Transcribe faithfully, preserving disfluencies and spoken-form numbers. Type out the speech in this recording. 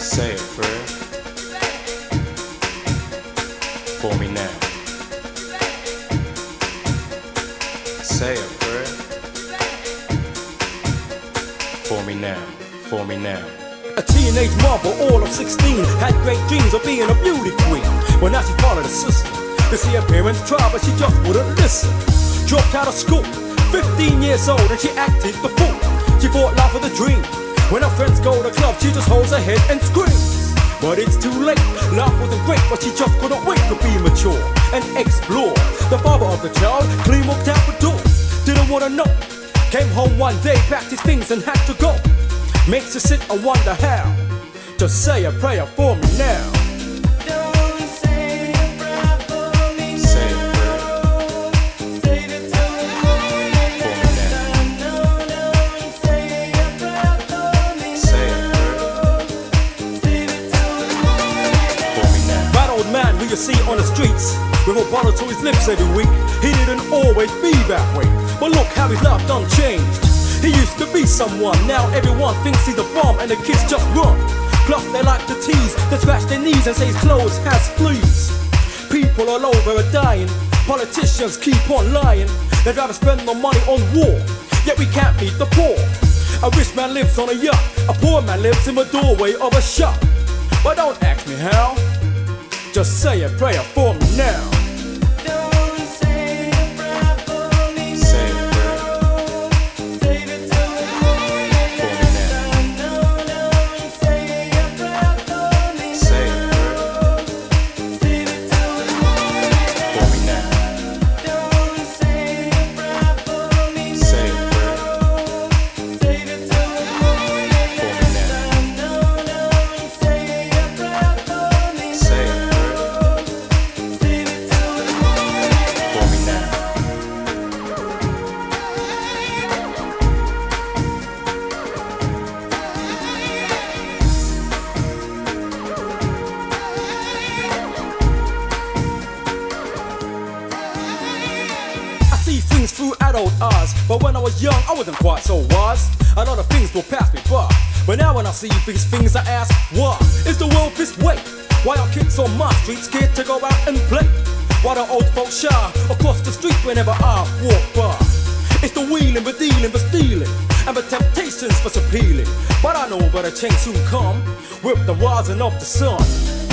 Say a prayer for me now. Say a prayer for me now, for me now. A teenage mother, all of sixteen, had great dreams of being a beauty queen. But now she followed the system. To see her parents try, but she just wouldn't listen. Dropped out of school, fifteen years old, and she acted the fool. She thought life was a dream. When her friends go to club, she just holds her head and screams. But it's too late, life wasn't great, but she just couldn't wait to be mature and explore. The father of the child clean walked out the door. Didn't wanna know. Came home one day, packed his things and had to go. Makes you sit and wonder how. Just say a prayer for me now. Don't say a prayer for me now. Say a prayer Save it till the morning. for me now. No, don't say a prayer for me Say a now. prayer Save it till the morning. for me now. That old man who you see on the streets with a bottle to his lips every week, he didn't always be that way. But look how his life done changed. He used to be someone, now everyone thinks he's a bomb and the kids just run. Plus they like to tease, they scratch their knees and say his clothes has fleas. People all over are dying, politicians keep on lying. They'd rather spend their money on war, yet we can't feed the poor. A rich man lives on a yacht, a poor man lives in the doorway of a shop. But don't ask me how, just say a prayer for me now. Don't say a prayer for me Say a now. prayer Save it till the morning. for me now. No, don't say a prayer for me Say a now. prayer Save it till the morning. for me now. Don't say a prayer for me Say a now. prayer Save it till the morning. for me now. No, don't say a prayer for me Say a now. prayer Save it till the morning. for me now. I see things through adult eyes, but when I was young, I wasn't quite so wise. A lot of things will pass me by, but now when I see these things, I ask, why is the world this way? Why are kids on my street scared to go out and play? Why do old folks shy across the street whenever I walk by? It's the wheeling, the dealing, the stealing, and the temptations for appealing. But I know that a change soon come with the rising of the sun.